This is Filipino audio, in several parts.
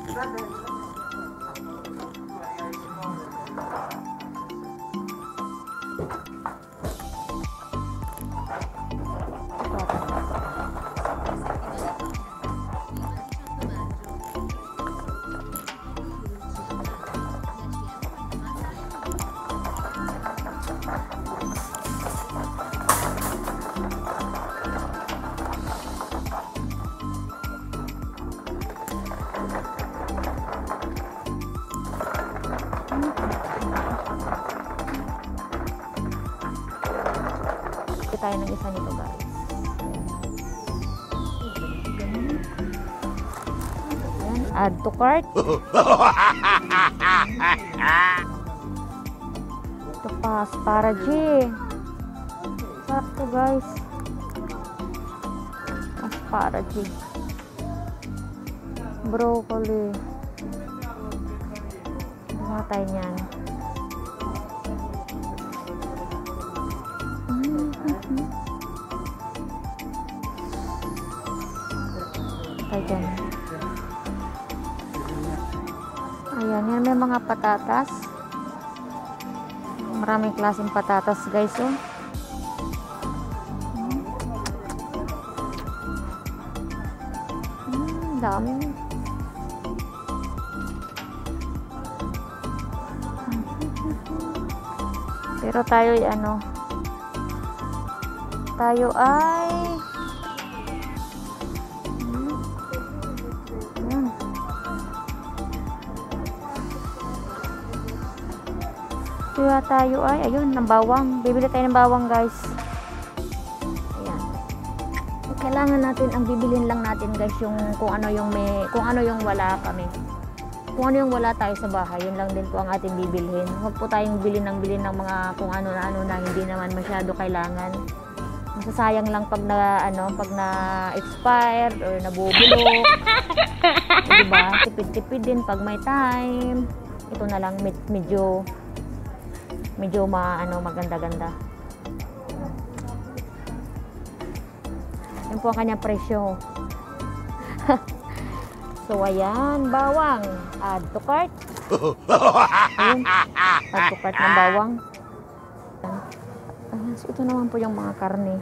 Tayo ng isa nito, guys. Ayan, add to cart. Ito pa, asparagus. Sarap to, guys. Asparagus. Broccoli. Mga tayo niyan. Ayan. Ayan, yan may mga patatas. Maraming klaseng patatas, guys, oh. Dami. Pero tayo ay ano? Tayo ay kaya tayo ay, ayun, ng bawang. Bibili tayo ng bawang, guys. Ayan. Kailangan natin, ang bibilin lang natin, guys, yung kung ano yung wala kami. Kung ano yung wala tayo sa bahay, yun lang din po ang ating bibilhin. Huwag po tayong bilhin ng mga kung ano na hindi naman masyado kailangan. Masasayang lang pag na expired or nabubulok. Diba? Tipid-tipid din pag may time. Ito na lang medyo maganda-ganda. Yan po ang kanyang presyo. So, ayan, bawang. Add to cart. Ayan, add to cart ng bawang. Ayan, so ito naman po yung mga karne.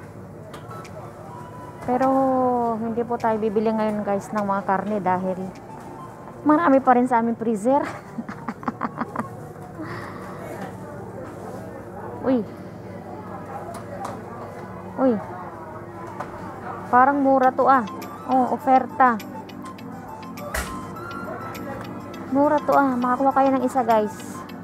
Pero, hindi po tayo bibili ngayon, guys, ng mga karne dahil marami pa rin sa aming freezer. Uy. Parang mura to, ah. Oh, oferta. Mura to, ah. Makakuha kayo ng isa, guys.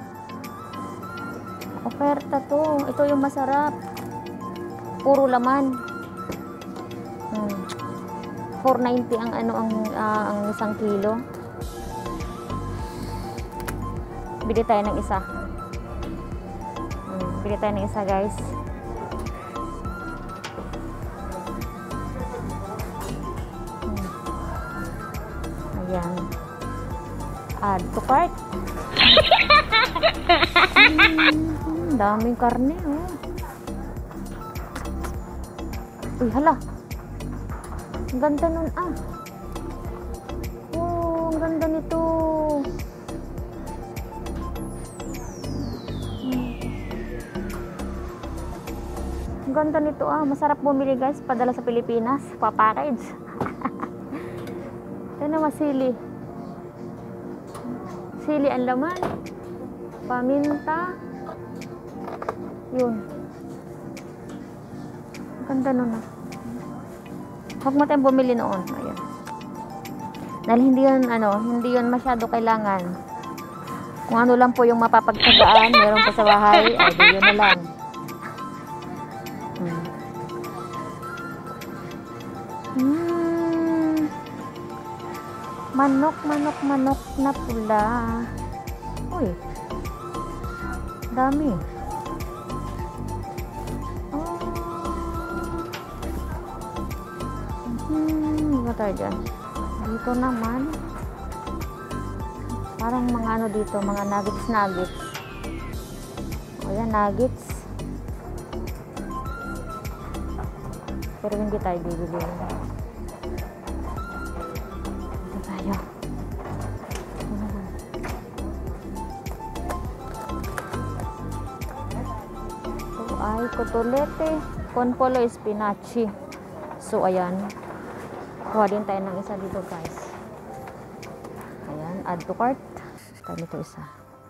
Oferta to. Ito yung masarap. Puro laman. 4.90 ang isang kilo. Bili tayo ng isa. Bili tayo ng isa, guys. Ayan. Add to cart. Daming karne, oh. Uy, hala. Ang ganda nun, ah. Oh, ang ganda nito. Ang ganda nito, ah. Masarap bumili, guys. Padala sa Pilipinas. Pa-package. Ito naman sili. Sili ang laman. Paminta. Yun. Ang ganda nun, ah. Huwag mo tayong bumili noon. Ayan. Dahil hindi yun masyado kailangan. Kung ano lang po yung mapapagtagaan, meron pa sa bahay, ay di yun na lang. Manok na pula. Uy. Dami. Ano tayo dyan? Dito naman. Parang mga ano dito, mga nuggets. O yan, nuggets. Pero hindi tayo bibili. Ito tayo. cotolete con polo spinachi. So, ayan. Kuha din tayo ng isa dito, guys. Ayan, add to cart. Tayo nito isa.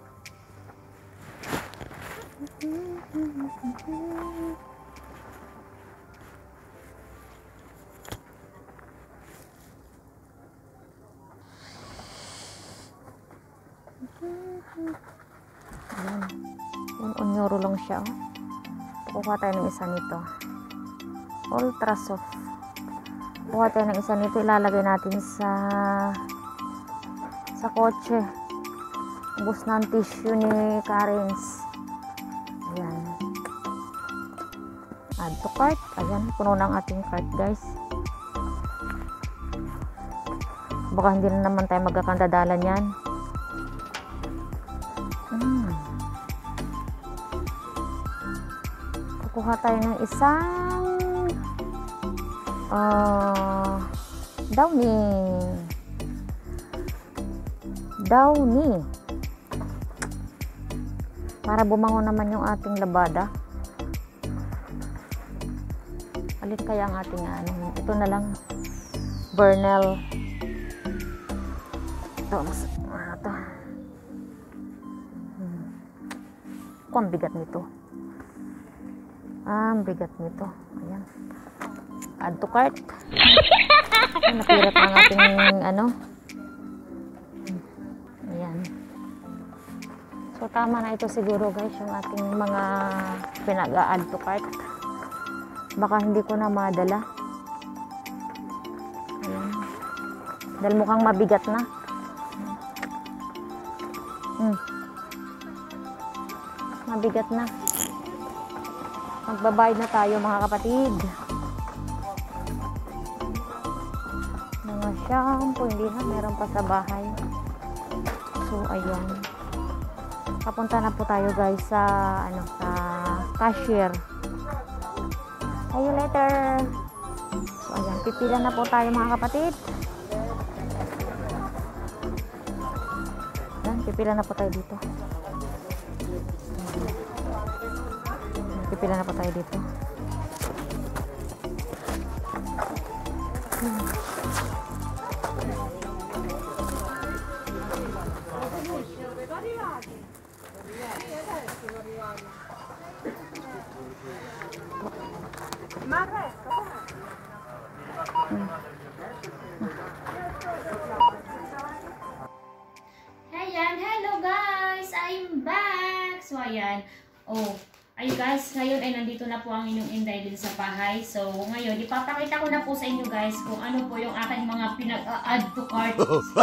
Ayan. 1 euro lang siya. Kuha tayo ng isa nito. Ultra soft. Kuha tayo ng isa nito. Ilalagay natin sa kotse. Ubus na ang tissue ni Karens. Ayan. Add to cart. Ayan. Puno na ang ating cart, guys. Baka hindi na naman tayo magkakandadalan yan. Kukuha tayo ng isang downy para bumango naman yung ating labada. Alin kaya ang ating ano? Ito na lang, Bernel. Ito, mas ito. Ang bigat nito. Ang bigat nito. Ayan. Add to cart. Napirat ang ating ano. Ayan. So, tama na ito siguro, guys, yung ating mga pinag-add to cart. Baka hindi ko na madala. Ayan. Dahil mukhang mabigat na. Mabigat na. Magbabayad na tayo, mga kapatid. Mga shampoo, hindi na, meron pa sa bahay. So, ayan. Papunta na po tayo, guys, sa sa cashier. See you later. So, ayan, pipila na po tayo, mga kapatid. Ayan, pipila na po tayo dito. Pipila na po tayo dito. Ayan, hello guys! I'm back! So, ayan. Ayun guys, ngayon ay nandito na po ang inyong Inday din sa bahay. So, ngayon, ipapakita ko na po sa inyo guys kung ano po yung aking mga pinag-add to cart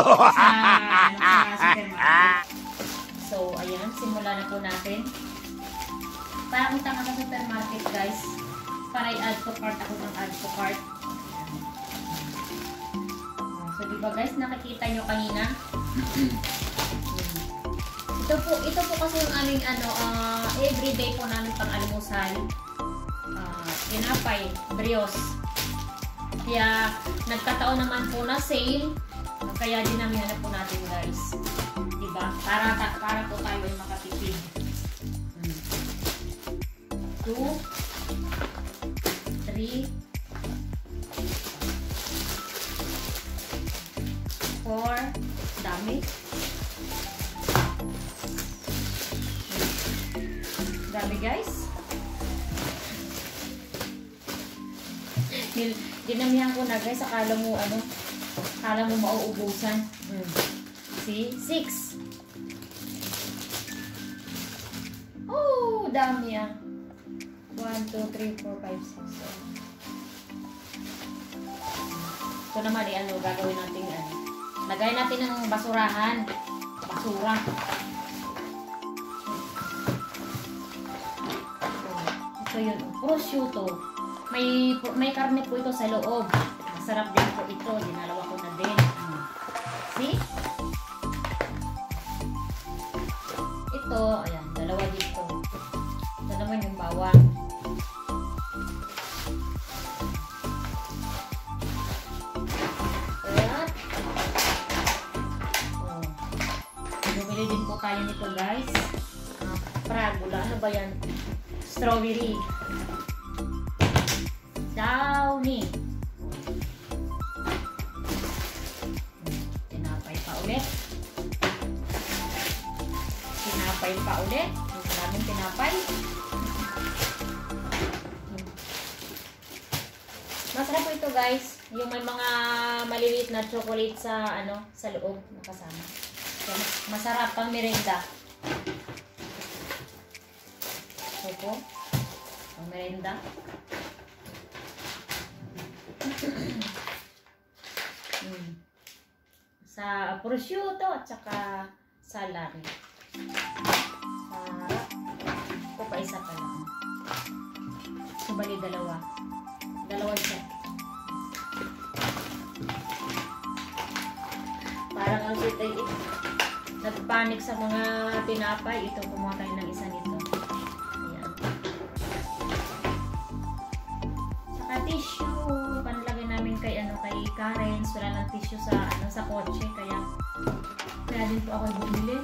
sa supermarket. So, ayan, simula na po natin. Para punta ka sa supermarket guys, para i-add to cart ako ng add to cart. So, diba guys, nakikita nyo kanina? Ito po kasi yung aming everyday po namin pang almusal. Tinapay, brios. Kaya nagkataon naman po na sale. Kaya dinamihan po natin guys. Diba? Para po tayo ay makatipid. 2 3 4 dami. Dami guys. Dinamihan ko na guys. Akala mo mauubusan. See? 6. Oh, dami ah. 1, 2, 3, 4, 5, 6, 7. Ito naman gagawin natin lagay natin ng basurahan. Basura. So yun, prosciutto. May karne po ito sa loob. Masarap din po ito. Dinalawa ko na din. See? Ito, ayan, dalawa dito. Ito naman yung bawang. At, bumili din po tayo nito guys. Pragula, ano ba yan? strawberry. Downy. Tinapay pa ulit. Tinapay pa ulit. Maraming tinapay. Masarap po ito guys. Yung may mga maliliit na chocolate sa sa loob nakasama. So, masarap pang merenda. Ito po. Pang merenda. Sa prosciutto at saka salami. Sarap. Ito pa isa pa lang. Subali dalawa. Dalawa siya. Parang ang sweet ay nagpanik sa mga tinapay. Ito, kumuha tayo ng isa nito. Ayan. Saka tissue. Panlagay namin kay kay Karen. Wala ng tissue sa kotse. Kaya din po ako bumili.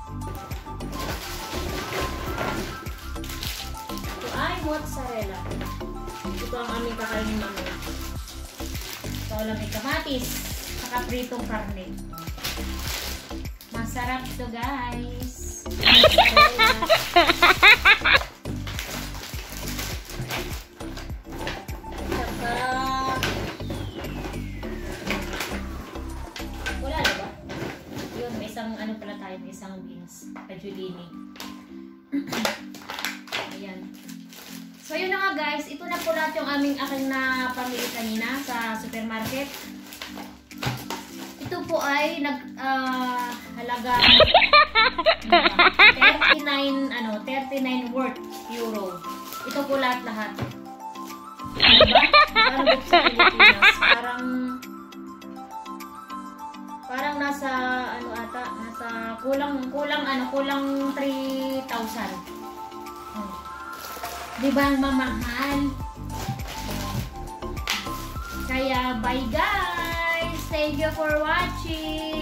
Ito ay mozzarella. Ito ang aming kakainin mamaya. Ito lang may kamatis. Saka pritong karne. Masarap ito guys. Saka wala na ba? Yun, may isang pala tayo, may isang beans. Pajulini. Ayan. So yun na nga guys, ito na po lahat yung aking na pamili kanina sa supermarket. Ito po ay halaga 39 worth euro. Ito po lahat-lahat. Diba? Parang dito sa Pilipinas, parang nasa nasa kulang 3,000. Diba ang mamahal? Kaya bye guys! Thank you for watching!